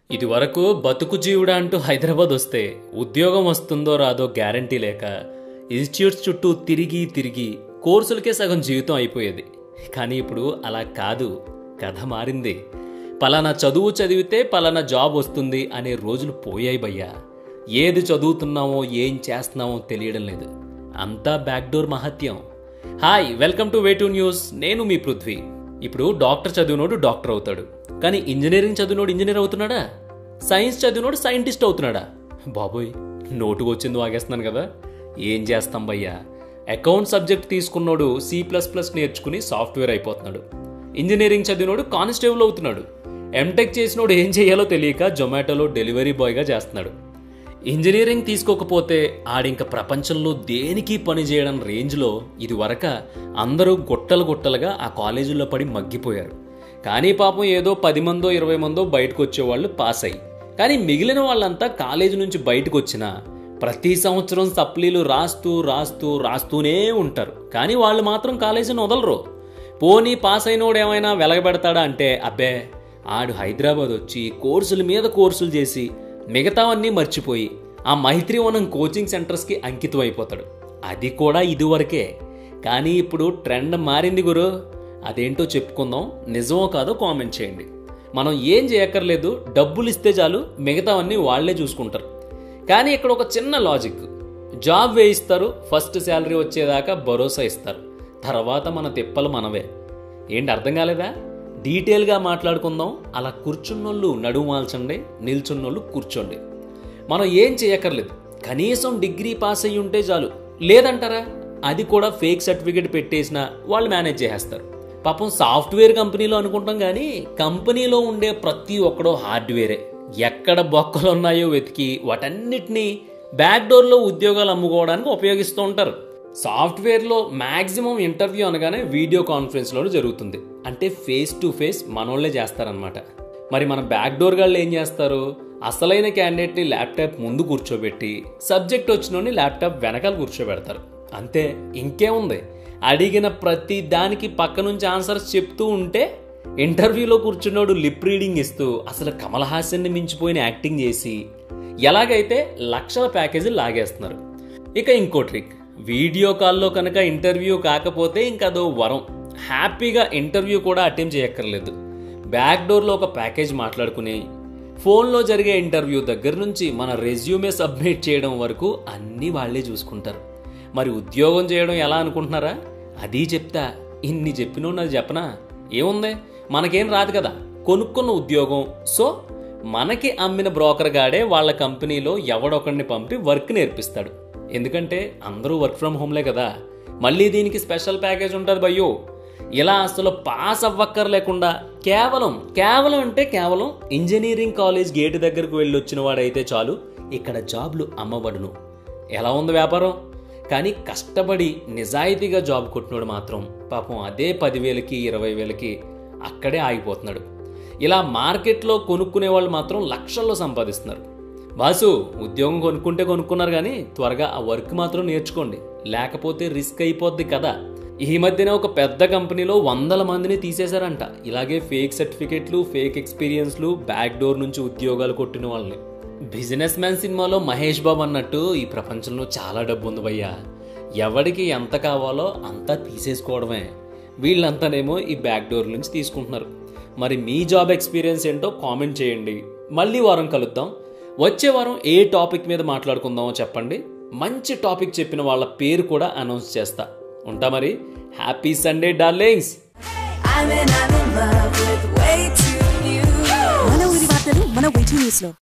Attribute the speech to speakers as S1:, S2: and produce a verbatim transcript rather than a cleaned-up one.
S1: ఇది వరకు బతుకు జీవుడా అంటూ హైదరాబాద్ వస్తే ఉద్యోగం వస్తుందో రాదో గ్యారంటీ లేక ఇన్స్టిట్యూట్స్ చుట్టూ తిరిగి తిరిగి కోర్సులకే సగం జీవితం అయిపోయేది. కానీ ఇప్పుడు అలా కాదు, కథ మారింది. పలానా చదువు చదివితే పలానా జాబ్ వస్తుంది అనే రోజులు పోయాయి భయ్యా. ఏది చదువుతున్నామో ఏం చేస్తున్నామో తెలియడం లేదు, అంతా బ్యాక్డోర్ మహత్యం. Hi, welcome to way two news. నేను మీ పృథ్వీ. ఇప్పుడు డాక్టర్ చదివినోడు డాక్టర్ అవుతాడు, కానీ ఇంజనీరింగ్ చదివినోడు ఇంజనీర్ అవుతున్నాడా? సైన్స్ చదివినోడు సైంటిస్ట్ అవుతున్నాడా? బాబోయ్, నోటుకు వచ్చింది వాగేస్తున్నాను కదా. ఏం చేస్తాం భయ్యా. అకౌంట్ సబ్జెక్ట్ తీసుకున్నోడు సి ప్లస్ ప్లస్ నేర్చుకుని సాఫ్ట్వేర్ అయిపోతున్నాడు. ఇంజనీరింగ్ చదివినోడు కానిస్టేబుల్ అవుతున్నాడు. ఎంటెక్ చేసినోడు ఏం చేయాలో తెలియక జొమాటోలో డెలివరీ బాయ్గా చేస్తున్నాడు. ఇంజనీరింగ్ తీసుకోకపోతే ఆడింక ప్రపంచంలో దేనికి పని చేయడం రేంజ్లో ఇది వరక అందరూ గుట్టలు గుట్టలుగా ఆ కాలేజీల్లో పడి మగ్గిపోయారు. కానీ పాపం ఏదో పది మందో ఇరవై మందో బయటకు వచ్చేవాళ్ళు పాస్ అయ్యి, కానీ మిగిలిన వాళ్ళంతా కాలేజీ నుంచి బయటకు వచ్చినా ప్రతి సంవత్సరం సప్లీలు రాస్తూ రాస్తూ రాస్తూనే ఉంటారు. కానీ వాళ్ళు మాత్రం కాలేజీని వదలరు. పోనీ పాస్ అయినోడు ఏమైనా వెలగబెడతాడా అంటే అబ్బే, ఆడు హైదరాబాద్ వచ్చి కోర్సుల మీద కోర్సులు చేసి మిగతావన్నీ మర్చిపోయి ఆ మైత్రివనం కోచింగ్ సెంటర్స్కి అంకితం అయిపోతాడు. అది కూడా ఇదివరకే. కానీ ఇప్పుడు ట్రెండ్ మారింది గురు. అదేంటో చెప్పుకుందాం. నిజమో కాదో కామెంట్ చేయండి. మనం ఏం చేయక్కర్లేదు, డబ్బులు ఇస్తే చాలు, మిగతావన్నీ వాళ్లే చూసుకుంటారు. కానీ ఇక్కడ ఒక చిన్న లాజిక్. జాబ్ వేయిస్తారు, ఫస్ట్ శాలరీ వచ్చేదాకా భరోసా ఇస్తారు, తర్వాత మన తిప్పలు మనవే. ఏంటి అర్థం కాలేదా? డీటెయిల్గా మాట్లాడుకుందాం. అలా కూర్చున్నోళ్ళు నడుము వాల్చండి, నిల్చున్నోళ్ళు కూర్చోండి. మనం ఏం చేయక్కర్లేదు, కనీసం డిగ్రీ పాస్ అయ్యి ఉంటే చాలు. లేదంటారా? అది కూడా ఫేక్ సర్టిఫికేట్ పెట్టేసినా వాళ్ళు మేనేజ్ చేసేస్తారు. పాపం సాఫ్ట్వేర్ కంపెనీలో అనుకుంటాం, కానీ కంపెనీలో ఉండే ప్రతి ఒక్కడో హార్డ్వేరే. ఎక్కడ బొక్కలు ఉన్నాయో వెతికి వాటన్నిటినీ బ్యాక్డోర్లో ఉద్యోగాలు అమ్ముకోవడానికి ఉపయోగిస్తూ ఉంటారు. సాఫ్ట్వేర్లో మ్యాక్సిమం ఇంటర్వ్యూ అనగానే వీడియో కాన్ఫరెన్స్లోనే జరుగుతుంది. అంటే ఫేస్ టు ఫేస్ మనోళ్లే చేస్తారనమాట. మరి మన బ్యాక్డోర్ గాళ్ళు ఏం చేస్తారు? అసలైన క్యాండిడేట్ని ల్యాప్టాప్ ముందు కూర్చోబెట్టి సబ్జెక్ట్ వచ్చినోని ల్యాప్టాప్ వెనకాల కూర్చోబెడతారు. అంతే, ఇంకేముంది. అడిగిన ప్రతి దానికి పక్క నుంచి ఆన్సర్స్ చెప్తూ ఉంటే ఇంటర్వ్యూలో కూర్చున్నోడు లిప్ రీడింగ్ ఇస్తూ అసలు కమల్ హాసన్ని మించిపోయిన యాక్టింగ్ చేసి ఎలాగైతే లక్షల ప్యాకేజీ లాగేస్తున్నారు. ఇక ఇంకో ట్రిక్, వీడియో కాల్లో కనుక ఇంటర్వ్యూ కాకపోతే ఇంకదో వరం. హ్యాపీగా ఇంటర్వ్యూ కూడా అటెంప్ట్ చేయక్కర్లేదు. బ్యాక్డోర్లో ఒక ప్యాకేజ్ మాట్లాడుకుని ఫోన్లో జరిగే ఇంటర్వ్యూ దగ్గర నుంచి మన రెజ్యూమే సబ్మిట్ చేయడం వరకు అన్నీ వాళ్లే చూసుకుంటారు. మరి ఉద్యోగం చేయడం ఎలా అనుకుంటున్నారా? అది చెప్తా. ఇన్ని చెప్పినో నాది చెప్పనా? ఏముంది, మనకేం రాదు కదా, కొనుక్కున్న ఉద్యోగం. సో మనకి అమ్మిన బ్రోకర్ గాడే వాళ్ళ కంపెనీలో ఎవడొకడిని పంపి వర్క్ నేర్పిస్తాడు. ఎందుకంటే అందరూ వర్క్ ఫ్రమ్ హోమ్లే కదా. మళ్ళీ దీనికి స్పెషల్ ప్యాకేజ్ ఉంటుంది భయ్యో. ఇలా అసలు పాస్ అవ్వక్కర్ లేకుండా కేవలం కేవలం అంటే కేవలం ఇంజనీరింగ్ కాలేజ్ గేటు దగ్గరకు వెళ్ళి వచ్చిన వాడైతే చాలు, ఇక్కడ జాబ్లు అమ్మబడును. ఎలా ఉంది వ్యాపారం? కానీ కష్టపడి నిజాయితీగా జాబ్ కొట్టినోడు మాత్రం పాపం అదే పదివేలకి ఇరవై వేలకి అక్కడే ఆగిపోతున్నాడు. ఇలా మార్కెట్లో కొనుక్కునే వాళ్ళు మాత్రం లక్షల్లో సంపాదిస్తున్నారు. బాసు, ఉద్యోగం కొనుక్కుంటే కొనుక్కున్నారు, కానీ త్వరగా ఆ వర్క్ మాత్రం నేర్చుకోండి, లేకపోతే రిస్క్ అయిపోద్ది కదా. ఈ మధ్యన ఒక పెద్ద కంపెనీలో వందల మందిని తీసేశారంట. ఇలాగే ఫేక్ సర్టిఫికెట్లు, ఫేక్ ఎక్స్పీరియన్స్లు, బ్యాక్ డోర్ నుంచి ఉద్యోగాలు కొట్టిన వాళ్ళని. బిజినెస్ మ్యాన్ సినిమాలో మహేష్ బాబు అన్నట్టు ఈ ప్రపంచంలో చాలా డబ్బు ఉంది భయ్యా. ఎవడికి ఎంత కావాలో అంతా తీసేసుకోవడమే. వీళ్ళంతానేమో ఈ బ్యాక్ డోర్ నుంచి తీసుకుంటున్నారు. మరి మీ జాబ్ ఎక్స్పీరియన్స్ ఏంటో కామెంట్ చేయండి. మళ్ళీ వారం కలుద్దాం. వచ్చే వారం ఏ టాపిక్ మీద మాట్లాడుకుందామో చెప్పండి. మంచి టాపిక్ చెప్పిన వాళ్ళ పేరు కూడా అనౌన్స్ చేస్తా. ఉంటా మరి. Happy Sunday darlings.
S2: మన ఊరి వార్తలు మన వే టూ న్యూస్ లో.